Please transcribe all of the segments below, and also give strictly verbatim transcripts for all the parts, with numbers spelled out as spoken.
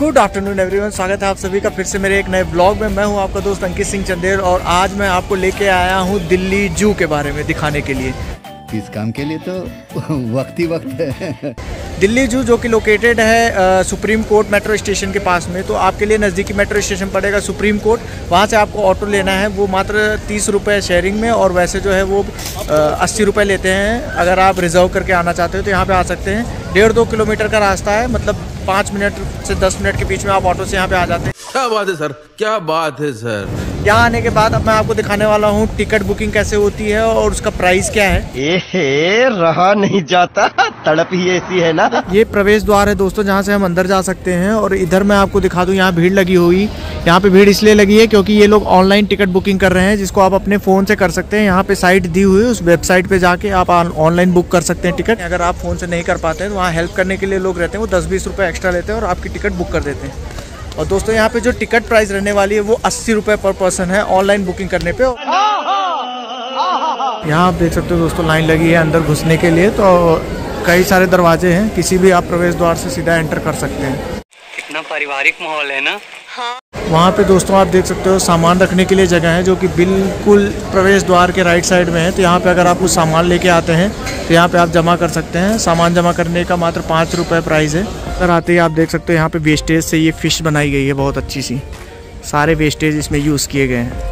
Good afternoon everyone, स्वागत है आप सभी का फिर से मेरे एक नए ब्लॉग में। मैं हूं आपका दोस्त अंकित सिंह चंदेल और आज मैं आपको लेके आया हूं दिल्ली जू के बारे में दिखाने के लिए। इस काम के लिए तो वक्त ही वक्त है। दिल्ली जू जो कि लोकेटेड है सुप्रीम कोर्ट मेट्रो स्टेशन के पास में, तो आपके लिए नज़दीकी मेट्रो स्टेशन पड़ेगा सुप्रीम कोर्ट। वहाँ से आपको ऑटो लेना है, वो मात्र तीस रुपये शेयरिंग में, और वैसे जो है वो अस्सी रुपये लेते हैं। अगर आप रिजर्व करके आना चाहते हो तो यहाँ पे आ सकते हैं। डेढ़ दो किलोमीटर का रास्ता है, मतलब पाँच मिनट से दस मिनट के बीच में आप ऑटो से यहाँ पे आ जाते हैं। क्या बात है सर, क्या बात है सर। यहाँ आने के बाद अब मैं आपको दिखाने वाला हूँ टिकट बुकिंग कैसे होती है और उसका प्राइस क्या है। एहे, रहा नहीं जाता, तड़प ही ऐसी है ना। ये प्रवेश द्वार है दोस्तों, जहाँ से हम अंदर जा सकते हैं। और इधर मैं आपको दिखा दूँ, यहाँ भीड़ लगी हुई। यहाँ पे भीड़ इसलिए लगी है क्योंकि ये लोग ऑनलाइन टिकट बुकिंग कर रहे हैं, जिसको आप अपने फ़ोन से कर सकते हैं। यहाँ पे साइट दी हुई है, उस वेबसाइट पे जाके आप ऑनलाइन बुक कर सकते हैं टिकट। अगर आप फ़ोन से नहीं कर पाते हैं तो वहाँ हेल्प करने के लिए लोग रहते हैं, वो दस बीस रुपये एक्स्ट्रा लेते हैं और आपकी टिकट बुक कर देते हैं। और दोस्तों यहाँ पे जो टिकट प्राइस रहने वाली है वो अस्सी रुपये पर पर्सन है ऑनलाइन बुकिंग करने पे। यहाँ आप देख सकते हो दोस्तों, लाइन लगी है अंदर घुसने के लिए। तो कई सारे दरवाजे हैं, किसी भी आप प्रवेश द्वार से सीधा एंटर कर सकते हैं। कितना पारिवारिक माहौल है ना। हाँ। वहाँ पे दोस्तों आप देख सकते हो सामान रखने के लिए जगह है, जो कि बिल्कुल प्रवेश द्वार के राइट साइड में है। तो यहाँ पे अगर आप कुछ सामान लेके आते हैं तो यहाँ पे आप जमा कर सकते हैं। सामान जमा करने का मात्र पाँच रुपये प्राइस है। अगर आते ही आप देख सकते हो यहाँ पे वेस्टेज से ये फ़िश बनाई गई है, बहुत अच्छी सी। सारे वेस्टेज इसमें यूज़ किए गए हैं।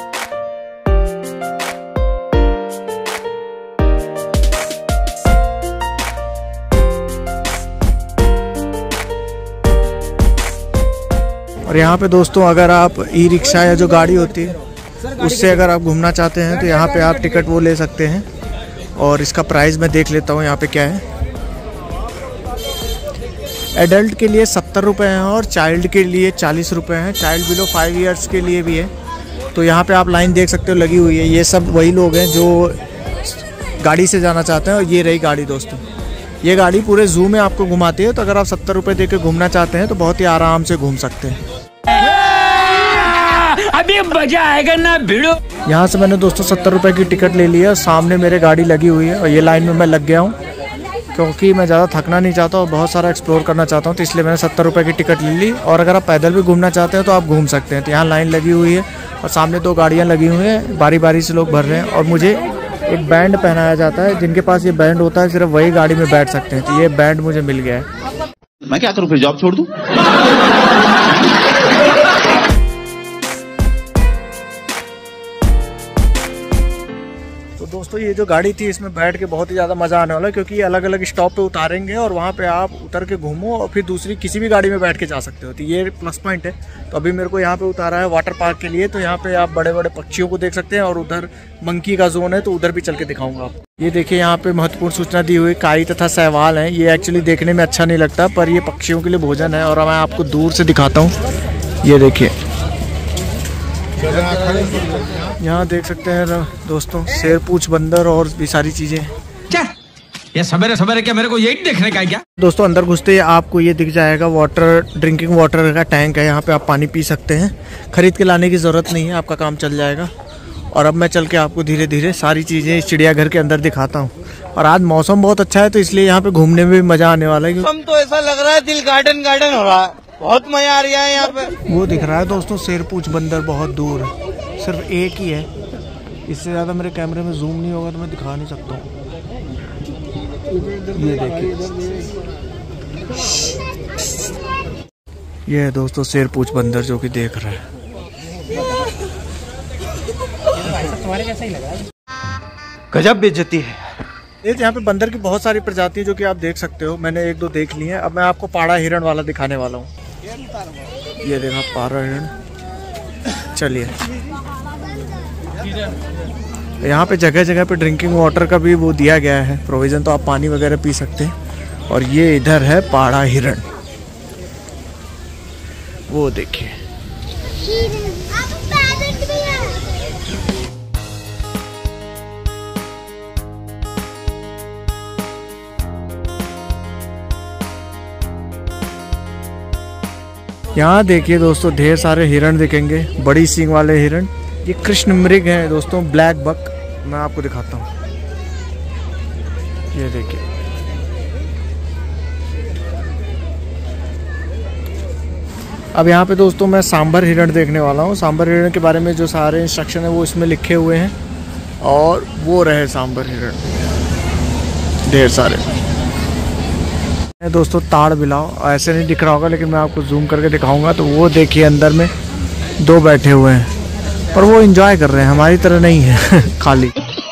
और यहाँ पे दोस्तों अगर आप ई रिक्शा या जो गाड़ी होती है उससे अगर आप घूमना चाहते हैं तो यहाँ पे आप टिकट वो ले सकते हैं। और इसका प्राइस मैं देख लेता हूँ यहाँ पे क्या है। एडल्ट के लिए सत्तर रुपये हैं और चाइल्ड के लिए चालीस रुपये हैं। चाइल्ड बिलो फाइव इयर्स के लिए भी है। तो यहाँ पे आप लाइन देख सकते हो लगी हुई है। ये सब वही लोग हैं जो गाड़ी से जाना चाहते हैं। और ये रही गाड़ी दोस्तों, ये गाड़ी पूरे जू में आपको घुमाती है। तो अगर आप सत्तर रुपये दे के घूमना चाहते हैं तो बहुत ही आराम से घूम सकते हैं। अभी मजा आएगा ना भिड़ो। यहाँ से मैंने दोस्तों सत्तर रुपये की टिकट ले ली है। सामने मेरे गाड़ी लगी हुई है और ये लाइन में मैं लग गया हूँ, क्योंकि मैं ज़्यादा थकना नहीं चाहता और बहुत सारा एक्सप्लोर करना चाहता हूँ। तो इसलिए मैंने सत्तर रुपये की टिकट ले ली। और अगर आप पैदल भी घूमना चाहते हैं तो आप घूम सकते हैं। तो यहाँ लाइन लगी हुई है और सामने दो गाड़ियाँ लगी हुई हैं, बारी बारी से लोग भर रहे हैं। और मुझे एक बैंड पहनाया जाता है, जिनके पास ये बैंड होता है सिर्फ वही गाड़ी में बैठ सकते हैं। तो ये बैंड मुझे मिल गया है। मैं क्या करूँ, फिर जॉब छोड़ दूँ? तो दोस्तों ये जो गाड़ी थी इसमें बैठ के बहुत ही ज़्यादा मज़ा आने वाला है, क्योंकि ये अलग अलग स्टॉप पे उतारेंगे और वहाँ पे आप उतर के घूमो और फिर दूसरी किसी भी गाड़ी में बैठ के जा सकते हो। तो ये प्लस पॉइंट है। तो अभी मेरे को यहाँ पे उतारा है वाटर पार्क के लिए। तो यहाँ पे आप बड़े बड़े पक्षियों को देख सकते हैं और उधर मंकी का जोन है, तो उधर भी चल के दिखाऊंगा आपको। ये देखिए यहाँ पे महत्वपूर्ण सूचना दी हुई, काई तथा शैवाल हैं। ये एक्चुअली देखने में अच्छा नहीं लगता, पर ये पक्षियों के लिए भोजन है। और मैं आपको दूर से दिखाता हूँ, ये देखिए यहाँ देख सकते हैं दोस्तों, शेर पूछ बंदर और भी सारी चीजें। क्या ये सवेरे सवेरे क्या मेरे को यही देखने का है क्या? दोस्तों अंदर घुसते ही आपको ये दिख जाएगा वाटर ड्रिंकिंग वाटर का टैंक है। यहाँ पे आप पानी पी सकते हैं, खरीद के लाने की ज़रूरत नहीं है, आपका काम चल जाएगा। और अब मैं चल के आपको धीरे धीरे सारी चीज़ें इस चिड़ियाघर के अंदर दिखाता हूँ। और आज मौसम बहुत अच्छा है, तो इसलिए यहाँ पे घूमने में भी मज़ा आने वाला है। मौसम तो ऐसा लग रहा है दिल गार्डन गार्डन हो रहा है, बहुत मजा आ रहा है यहाँ पे। वो दिख रहा है दोस्तों शेर पूछ बंदर, बहुत दूर है, सिर्फ एक ही है। इससे ज़्यादा मेरे कैमरे में जूम नहीं होगा तो मैं दिखा नहीं सकता हूँ। ये देखिए, ये है दोस्तों शेर पूछ बंदर जो कि देख रहा है। गजब बेइज्जती है। ये यहाँ पे बंदर की बहुत सारी प्रजाति है जो कि आप देख सकते हो। मैंने एक दो देख ली है। अब मैं आपको पाड़ा हिरण वाला दिखाने वाला हूँ। ये देखा पाड़ा हिरण। चलिए, यहाँ पे जगह जगह पे ड्रिंकिंग वाटर का भी वो दिया गया है प्रोविज़न, तो आप पानी वगैरह पी सकते हैं। और ये इधर है पाड़ा हिरण, वो देखिए। यहाँ देखिए दोस्तों ढेर सारे हिरण दिखेंगे, बड़ी सींग वाले हिरण। ये कृष्ण मृग है दोस्तों, ब्लैक बक। मैं आपको दिखाता हूँ, ये देखिए। अब यहाँ पे दोस्तों मैं सांबर हिरण देखने वाला हूँ। सांबर हिरण के बारे में जो सारे इंस्ट्रक्शन है वो इसमें लिखे हुए हैं, और वो रहे सांबर हिरण ढेर सारे। दोस्तों ताड़ बिलाव ऐसे नहीं दिख रहा होगा, लेकिन मैं आपको जूम करके दिखाऊंगा। तो वो देखिए अंदर में दो बैठे हुए हैं, पर वो एंजॉय कर रहे हैं, हमारी तरह नहीं है खाली।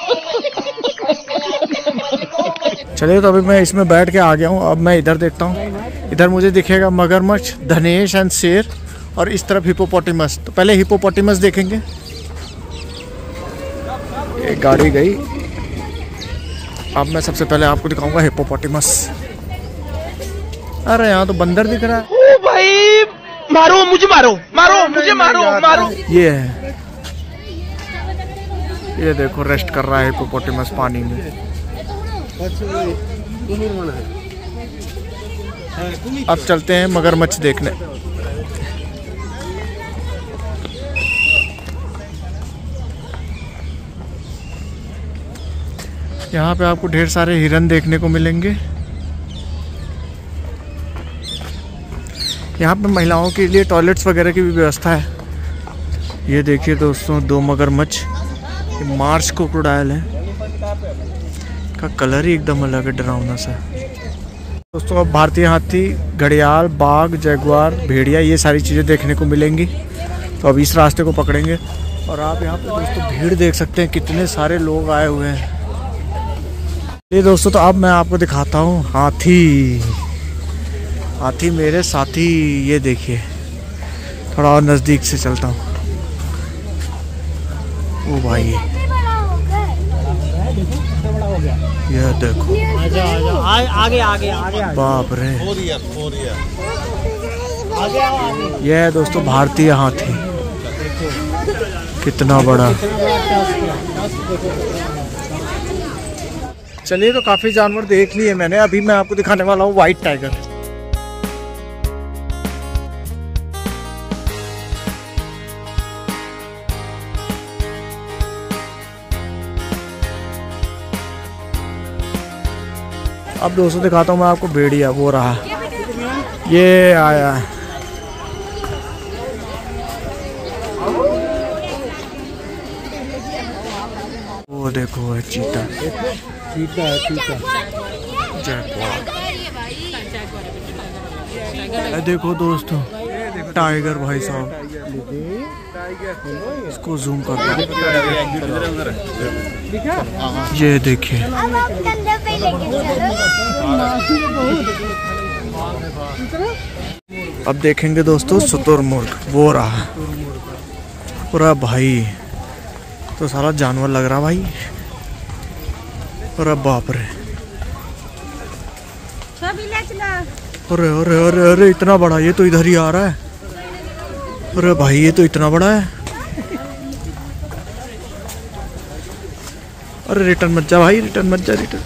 चलिए, तो अभी मैं इसमें बैठ के आ गया हूँ। अब मैं इधर देखता हूँ। इधर मुझे दिखेगा मगरमच्छ, धनेश एंड शेर, और इस तरफ हिपोपोटेमस। तो पहले हिपोपोटेमस देखेंगे। एक गाड़ी गई। अब मैं सबसे पहले आपको दिखाऊंगा हिपोपोटेमस। अरे यहाँ तो बंदर दिख रहा है। ओ भाई, मारो मुझे, मारो मारो मुझे, मारो मारो। ये है, ये देखो रेस्ट कर रहा है हिपोपोटेमस पानी में। अब चलते हैं मगरमच्छ देखने। यहाँ पे आपको ढेर सारे हिरन देखने को मिलेंगे। यहाँ पे महिलाओं के लिए टॉयलेट्स वगैरह की भी व्यवस्था है। ये देखिए दोस्तों, दो मगरमच्छ, ये मार्स क्रोकोडाइल है, का कलर ही एकदम अलग है, डरावना सा। दोस्तों अब भारतीय हाथी, घड़ियाल, बाघ, जगुआर, भेड़िया, ये सारी चीज़ें देखने को मिलेंगी। तो अब इस रास्ते को पकड़ेंगे। और आप यहाँ पे दोस्तों भीड़ देख सकते हैं, कितने सारे लोग आए हुए हैं। ये दोस्तों, तो अब मैं आपको दिखाता हूँ हाथी। हाथी मेरे साथी, ये देखिए, थोड़ा और नज़दीक से चलता हूँ। ओ भाई, ये देखो, आगे आगे आगे, बाप रे, ये है दोस्तों भारतीय हाथी, कितना बड़ा। चलिए, तो काफी जानवर देख लिए मैंने। अभी मैं आपको दिखाने वाला हूँ व्हाइट टाइगर। अब दोस्तों दिखाता हूँ मैं आपको भेड़िया। वो रहा, ये आया। वो देखो है चीता, चीता है, चीता, जैगुआर। देखो दोस्तों टाइगर भाई साहब, इसको जूम कर दो, ये देखिए। अब देखेंगे दोस्तों शुतुरमुर्ग। वो रहा पूरा भाई, तो सारा जानवर लग रहा भाई। अरे बाप रे, अरे अरे अरे अरे इतना बड़ा, ये तो इधर ही आ रहा है। अरे भाई, ये तो इतना बड़ा है। अरे रिटर्न मत जा भाई, रिटर्न मत जा, रिटर्न।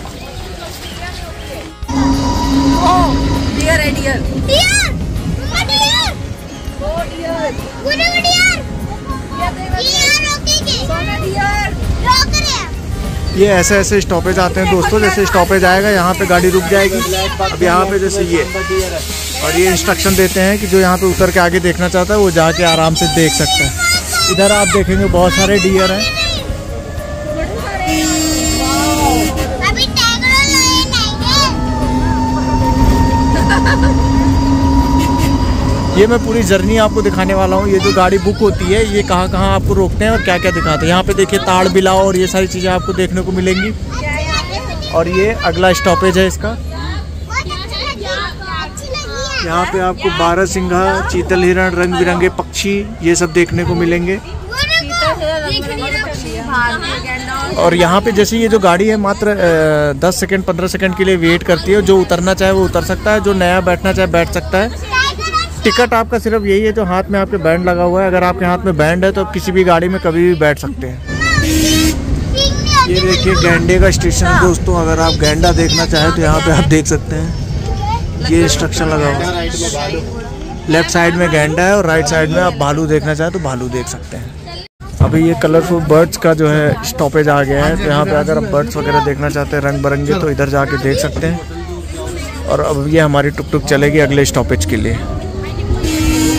डियर है, डियर डियर मम्मा, dear oh dear good dear, dear रोकेंगे, सोना डियर रोक रहे हैं। ये ऐसे ऐसे स्टॉपेज आते हैं दोस्तों। जैसे स्टॉपेज आएगा यहाँ पे गाड़ी रुक जाएगी। अब यहाँ पे जैसे ये, और ये इंस्ट्रक्शन देते हैं कि जो यहाँ पे उतर के आगे देखना चाहता है वो जाके आराम से देख सकता है। इधर आप देखेंगे बहुत सारे डियर हैं। ये मैं पूरी जर्नी आपको दिखाने वाला हूँ। ये जो गाड़ी बुक होती है, ये कहाँ कहाँ आपको रोकते हैं और क्या क्या दिखाते हैं। यहाँ पे देखिए ताड़ बिलाव और ये सारी चीज़ें आपको देखने को मिलेंगी। और ये अगला स्टॉपेज है इसका। यहाँ पे आपको बारहसिंघा, चीतल हिरण, रंग बिरंगे पक्षी, ये सब देखने को मिलेंगे। और यहाँ पे जैसे ये जो गाड़ी है मात्र दस सेकंड पंद्रह सेकंड के लिए वेट करती है। जो उतरना चाहे वो उतर सकता है, जो नया बैठना चाहे बैठ सकता है। टिकट आपका सिर्फ यही है जो हाथ में आपके बैंड लगा हुआ है। अगर आपके हाथ में बैंड है तो आप किसी भी गाड़ी में कभी भी बैठ सकते हैं। ये देखिए गैंडे का स्टेशन है दोस्तों। अगर आप गैंडा देखना चाहें तो यहाँ पे आप देख सकते हैं। ये इंस्ट्रक्शन लगा हुआ है। लेफ्ट साइड में गैंडा है और राइट साइड में आप भालू देखना चाहें तो भालू देख सकते हैं। अभी ये कलरफुल बर्ड्स का जो है स्टॉपेज आ गया है। तो यहाँ पे अगर आप बर्ड्स वगैरह देखना चाहते हैं रंग बिरंगे तो इधर जाके देख सकते हैं। और अब ये हमारी टुक टुक चलेगी अगले स्टॉपेज के लिए।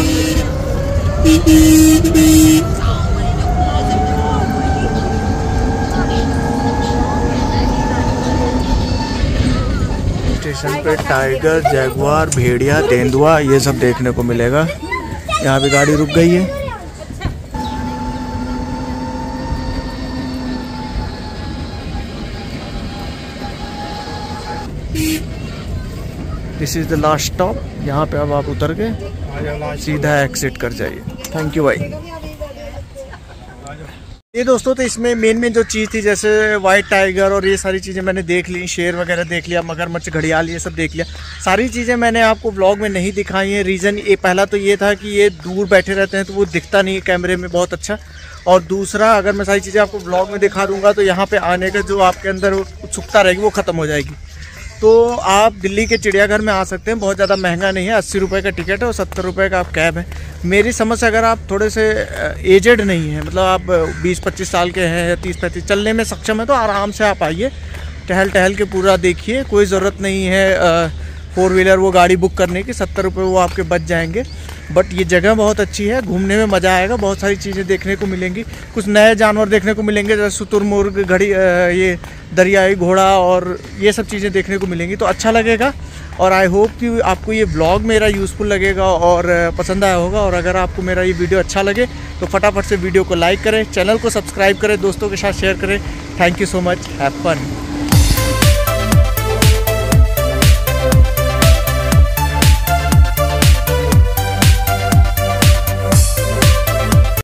स्टेशन पे टाइगर, जैगुआर, भेड़िया, तेंदुआ ये सब देखने को मिलेगा। यहाँ पे गाड़ी रुक गई है। This is the last stop. यहाँ पे अब आप उतर के सीधा एग्जिट कर जाइए। थैंक यू भाई। ये दोस्तों तो इसमें मेन मेन जो चीज़ थी जैसे वाइट टाइगर और ये सारी चीज़ें मैंने देख ली, शेर वगैरह देख लिया, मगरमच्छ, घड़ियाल ये सब देख लिया। सारी चीज़ें मैंने आपको व्लॉग में नहीं दिखाई हैं। रीज़न ये पहला तो ये था कि ये दूर बैठे रहते हैं तो वो दिखता नहीं है कैमरे में बहुत अच्छा, और दूसरा अगर मैं सारी चीज़ें आपको व्लॉग में दिखा दूँगा तो यहाँ पर आने का जो आपके अंदर उत्सुकता रहेगी वो ख़त्म हो जाएगी। तो आप दिल्ली के चिड़ियाघर में आ सकते हैं, बहुत ज़्यादा महंगा नहीं है, अस्सी रुपये का टिकट है और सत्तर रुपये का आप कैब है। मेरी समझ से अगर आप थोड़े से एजेड नहीं हैं, मतलब आप बीस पच्चीस साल के हैं या तीस पैंतीस, चलने में सक्षम है, तो आराम से आप आइए, टहल टहल के पूरा देखिए। कोई ज़रूरत नहीं है फोर व्हीलर वो गाड़ी बुक करने की, सत्तर रुपये वो आपके बच जाएंगे। बट ये जगह बहुत अच्छी है, घूमने में मज़ा आएगा, बहुत सारी चीज़ें देखने को मिलेंगी, कुछ नए जानवर देखने को मिलेंगे जैसे शुतुरमुर्ग, घड़ी, ये दरियाई घोड़ा और ये सब चीज़ें देखने को मिलेंगी। तो अच्छा लगेगा और आई होप कि आपको ये व्लॉग मेरा यूज़फुल लगेगा और पसंद आया होगा। और अगर आपको मेरा ये वीडियो अच्छा लगे तो फटाफट से वीडियो को लाइक करें, चैनल को सब्सक्राइब करें, दोस्तों के साथ शेयर करें। Thank you so much, have fun.